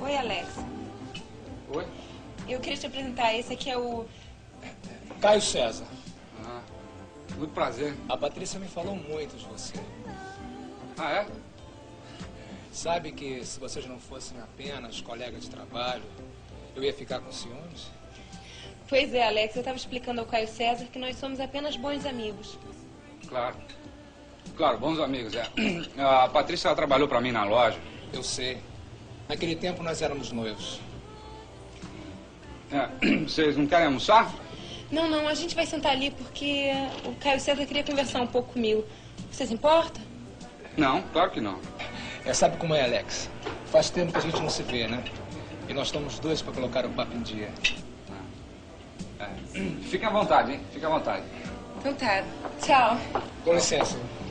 Oi, Alex. Oi? Eu queria te apresentar. Esse aqui é o... Caio César. Ah, muito prazer. A Patrícia me falou muito de você. Ah, é? Sabe que se vocês não fossem apenas colegas de trabalho, eu ia ficar com ciúmes? Pois é, Alex. Eu estava explicando ao Caio César que nós somos apenas bons amigos. Claro. Claro, bons amigos, é. A Patrícia ela trabalhou pra mim na loja. Eu sei. Naquele tempo nós éramos noivos. É, vocês não querem almoçar? Não, não. A gente vai sentar ali porque o Caio César queria conversar um pouco comigo. Você se importa? Não, claro que não. Sabe como é, Alex? Faz tempo que a gente não se vê, né? E nós estamos dois para colocar o papo em dia. Fiquem à vontade, hein? Fiquem à vontade. Então tá. Tchau. Com licença.